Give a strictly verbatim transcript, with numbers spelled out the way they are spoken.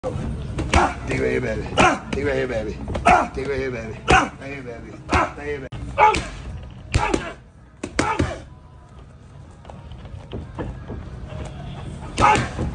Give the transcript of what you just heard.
Dig right here, baby. Dig right here, baby. Dig right here, baby. Right here, baby. Right here, baby. Ah!